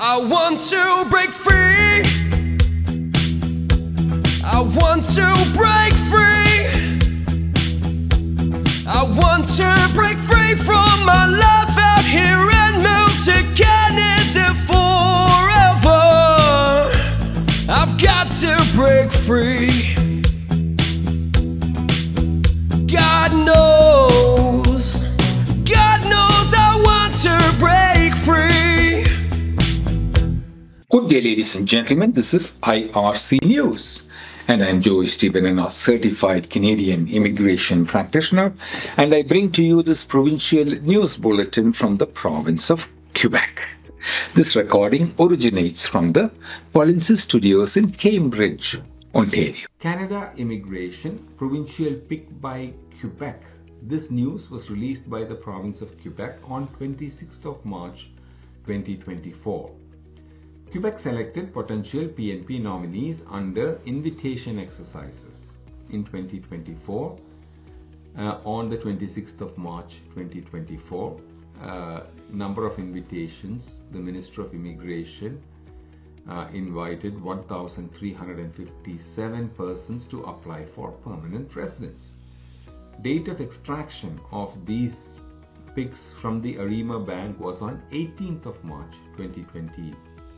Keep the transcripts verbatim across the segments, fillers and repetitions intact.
I want to break free. I want to break free. I want to break free from my life out here and move to Canada forever. I've got to break free. God knows, God knows I want to break free. Good day, ladies and gentlemen. This is I R C News. And I'm Joey Stephen, a certified Canadian immigration practitioner, and I bring to you this Provincial News Bulletin from the province of Quebec. This recording originates from the Polinsys studios in Cambridge, Ontario. Canada Immigration Provincial picked by Quebec. This news was released by the province of Quebec on twenty-sixth of March twenty twenty-four. Quebec selected potential P N P nominees under invitation exercises in twenty twenty-four. Uh, on the twenty-sixth of March twenty twenty-four, uh, number of invitations, the Minister of Immigration uh, invited one thousand three hundred fifty-seven persons to apply for permanent residence. Date of extraction of these picks from the Arrima bank was on eighteenth of March twenty twenty-four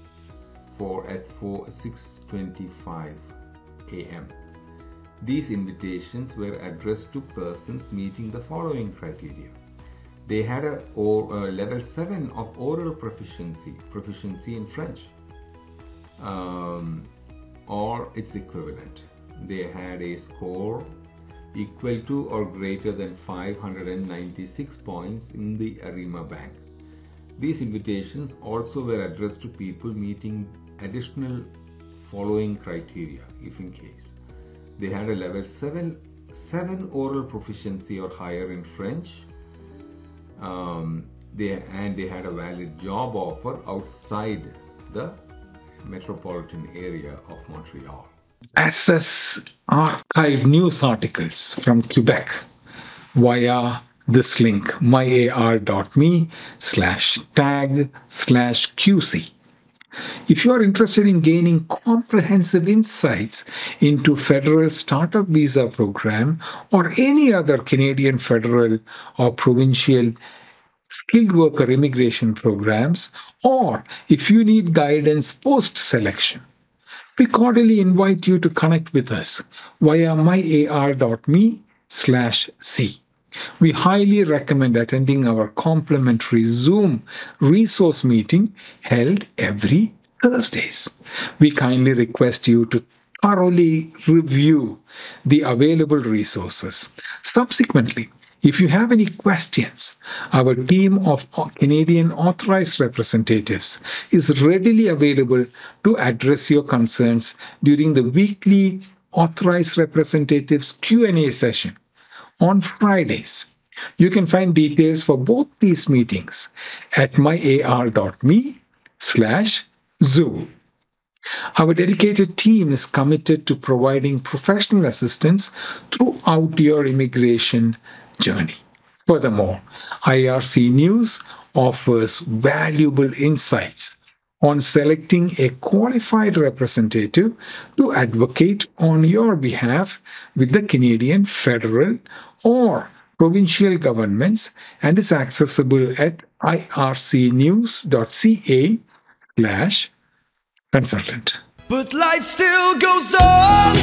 at six twenty-five a m These invitations were addressed to persons meeting the following criteria. They had a, or, a level seven of oral proficiency, proficiency in French, um, or its equivalent. They had a score equal to or greater than five hundred ninety-six points in the Arrima bank. These invitations also were addressed to people meeting additional following criteria, if in case. They had a level seven, seven oral proficiency or higher in French, um, they, and they had a valid job offer outside the metropolitan area of Montreal. Access archived news articles from Quebec via this link, myar.me slash tag slash QC. If you are interested in gaining comprehensive insights into federal startup visa program or any other Canadian federal or provincial skilled worker immigration programs, or if you need guidance post-selection, we cordially invite you to connect with us via myar.me slash C. We highly recommend attending our complimentary Zoom resource meeting held every Thursdays. We kindly request you to thoroughly review the available resources. Subsequently, if you have any questions, our team of Canadian authorized representatives is readily available to address your concerns during the weekly authorized representatives Q and A session on Fridays. You can find details for both these meetings at myar.me slash Zoom. Our dedicated team is committed to providing professional assistance throughout your immigration journey. Furthermore, I R C News offers valuable insights on selecting a qualified representative to advocate on your behalf with the Canadian federal or provincial governments, and is accessible at ircnews.ca slash consultant. But life still goes on.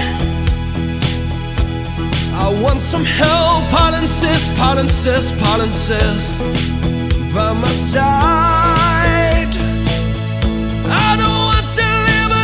I want some help, Polinsys, Polinsys, Polinsys by my side. I don't want to live